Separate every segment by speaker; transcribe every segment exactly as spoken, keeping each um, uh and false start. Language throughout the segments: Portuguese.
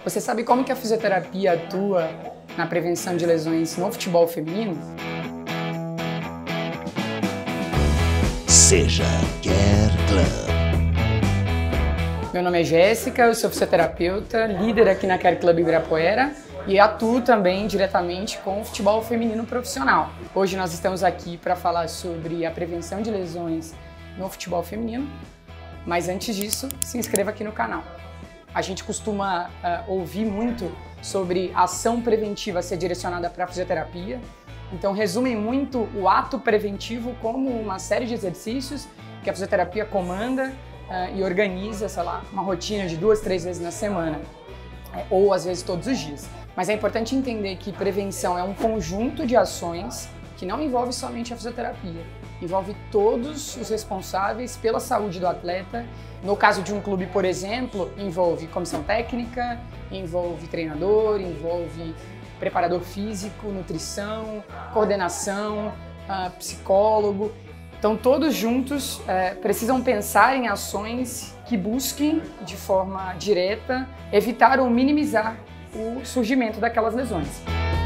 Speaker 1: Você sabe como que a fisioterapia atua na prevenção de lesões no futebol feminino?
Speaker 2: Seja Care Club.
Speaker 1: Meu nome é Jéssica, eu sou fisioterapeuta, líder aqui na Care Club Ibirapuera e atuo também diretamente com o futebol feminino profissional. Hoje nós estamos aqui para falar sobre a prevenção de lesões no futebol feminino, mas antes disso, se inscreva aqui no canal. A gente costuma uh, ouvir muito sobre ação preventiva ser direcionada para a fisioterapia, então resumem muito o ato preventivo como uma série de exercícios que a fisioterapia comanda uh, e organiza, sei lá, uma rotina de duas, três vezes na semana, ou às vezes todos os dias. Mas é importante entender que prevenção é um conjunto de ações que não envolve somente a fisioterapia, envolve todos os responsáveis pela saúde do atleta. No caso de um clube, por exemplo, envolve comissão técnica, envolve treinador, envolve preparador físico, nutrição, coordenação, uh, psicólogo. Então todos juntos é, precisam pensar em ações que busquem, de forma direta, evitar ou minimizar o surgimento daquelas lesões.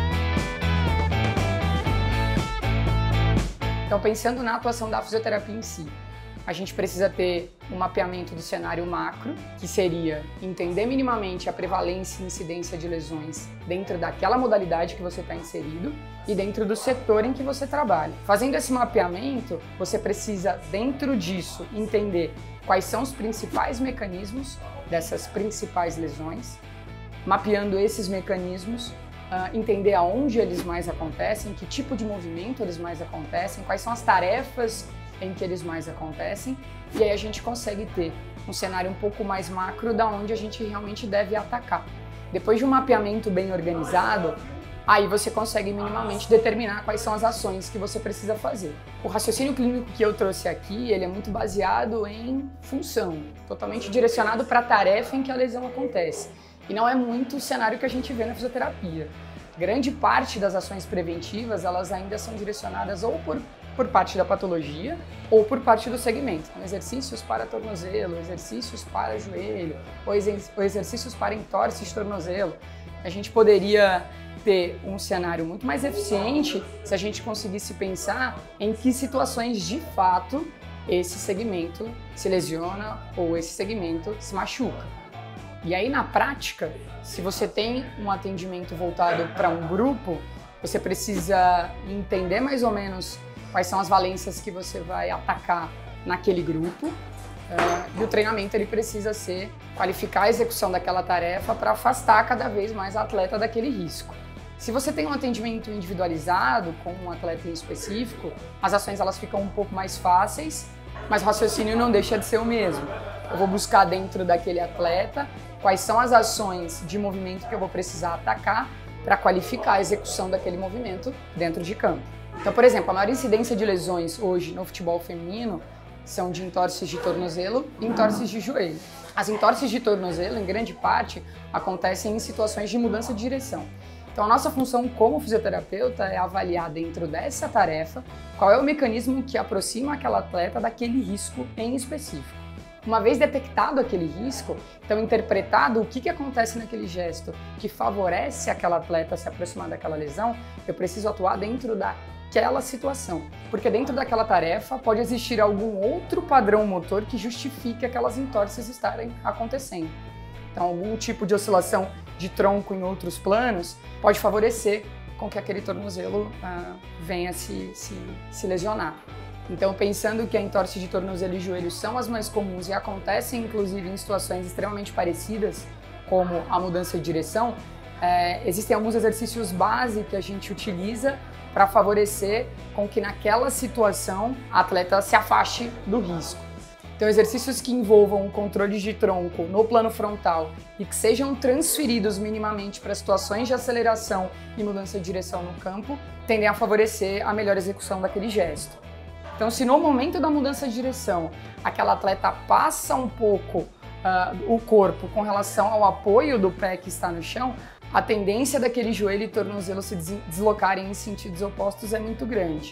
Speaker 1: Então, pensando na atuação da fisioterapia em si, a gente precisa ter um mapeamento do cenário macro, que seria entender minimamente a prevalência e incidência de lesões dentro daquela modalidade que você está inserido e dentro do setor em que você trabalha. Fazendo esse mapeamento, você precisa, dentro disso, entender quais são os principais mecanismos dessas principais lesões, mapeando esses mecanismos, Uh, entender aonde eles mais acontecem, que tipo de movimento eles mais acontecem, quais são as tarefas em que eles mais acontecem, e aí a gente consegue ter um cenário um pouco mais macro da onde a gente realmente deve atacar. Depois de um mapeamento bem organizado, aí você consegue minimamente determinar quais são as ações que você precisa fazer. O raciocínio clínico que eu trouxe aqui, ele é muito baseado em função, totalmente direcionado para a tarefa em que a lesão acontece. E não é muito o cenário que a gente vê na fisioterapia. Grande parte das ações preventivas, elas ainda são direcionadas ou por, por parte da patologia ou por parte do segmento. Então, exercícios para tornozelo, exercícios para joelho, ou, exer ou exercícios para entorse de tornozelo. A gente poderia ter um cenário muito mais eficiente se a gente conseguisse pensar em que situações de fato esse segmento se lesiona ou esse segmento se machuca. E aí, na prática, se você tem um atendimento voltado para um grupo, você precisa entender mais ou menos quais são as valências que você vai atacar naquele grupo. Uh, e o treinamento ele precisa ser qualificar a execução daquela tarefa para afastar cada vez mais a atleta daquele risco. Se você tem um atendimento individualizado com um atleta em específico, as ações elas ficam um pouco mais fáceis, mas o raciocínio não deixa de ser o mesmo. Eu vou buscar dentro daquele atleta quais são as ações de movimento que eu vou precisar atacar para qualificar a execução daquele movimento dentro de campo. Então, por exemplo, a maior incidência de lesões hoje no futebol feminino são de entorses de tornozelo e entorses de joelho. As entorses de tornozelo, em grande parte, acontecem em situações de mudança de direção. Então, a nossa função como fisioterapeuta é avaliar dentro dessa tarefa qual é o mecanismo que aproxima aquela atleta daquele risco em específico. Uma vez detectado aquele risco, então interpretado o que, que acontece naquele gesto que favorece aquela atleta a se aproximar daquela lesão, eu preciso atuar dentro daquela situação. Porque dentro daquela tarefa pode existir algum outro padrão motor que justifique aquelas entorses estarem acontecendo. Então, algum tipo de oscilação de tronco em outros planos pode favorecer com que aquele tornozelo ah, venha se, se, se lesionar. Então, pensando que a entorse de tornozelo e joelho são as mais comuns e acontecem, inclusive, em situações extremamente parecidas, como a mudança de direção, é, existem alguns exercícios base que a gente utiliza para favorecer com que naquela situação a atleta se afaste do risco. Então, exercícios que envolvam o controle de tronco no plano frontal e que sejam transferidos minimamente para situações de aceleração e mudança de direção no campo tendem a favorecer a melhor execução daquele gesto. Então, se no momento da mudança de direção, aquela atleta passa um pouco uh, o corpo com relação ao apoio do pé que está no chão, a tendência daquele joelho e tornozelo se deslocarem em sentidos opostos é muito grande.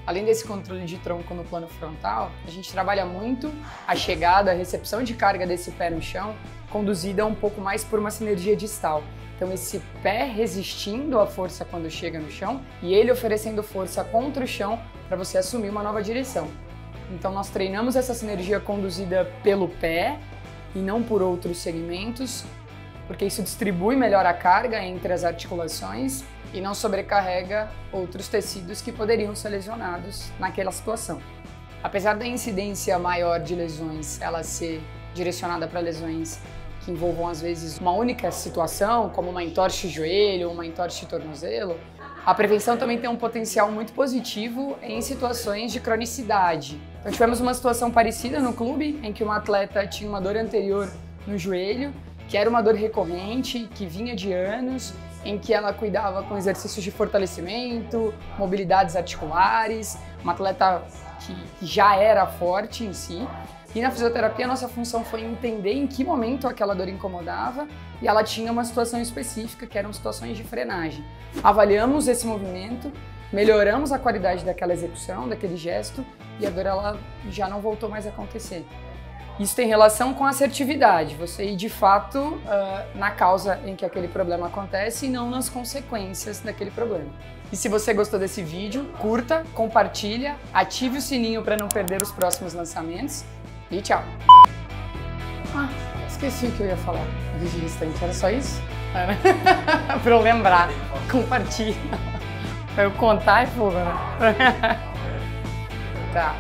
Speaker 1: Além desse controle de tronco no plano frontal, a gente trabalha muito a chegada, a recepção de carga desse pé no chão, conduzida um pouco mais por uma sinergia distal. Então esse pé resistindo à força quando chega no chão e ele oferecendo força contra o chão para você assumir uma nova direção. Então nós treinamos essa sinergia conduzida pelo pé e não por outros segmentos, porque isso distribui melhor a carga entre as articulações e não sobrecarrega outros tecidos que poderiam ser lesionados naquela situação. Apesar da incidência maior de lesões ela ser direcionada para lesões que envolvam às vezes uma única situação, como uma entorse de joelho, uma entorse de tornozelo, a prevenção também tem um potencial muito positivo em situações de cronicidade. Então tivemos uma situação parecida no clube, em que uma atleta tinha uma dor anterior no joelho, que era uma dor recorrente, que vinha de anos, em que ela cuidava com exercícios de fortalecimento, mobilidades articulares, uma atleta que já era forte em si. E na fisioterapia a nossa função foi entender em que momento aquela dor incomodava e ela tinha uma situação específica, que eram situações de frenagem. Avaliamos esse movimento, melhoramos a qualidade daquela execução, daquele gesto, e a dor ela já não voltou mais a acontecer. Isso tem relação com a assertividade, você ir de fato uh, na causa em que aquele problema acontece e não nas consequências daquele problema. E se você gostou desse vídeo, curta, compartilha, ative o sininho para não perder os próximos lançamentos e tchau! Ah, esqueci o que eu ia falar. Vídeo distante, era só isso? Para eu lembrar, compartilha. Para eu contar é fogo, né? Tá.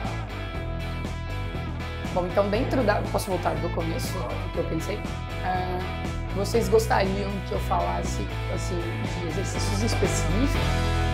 Speaker 1: Bom, então dentro da... Posso voltar do começo, o que eu pensei? Uh, vocês gostariam que eu falasse, assim, de exercícios específicos?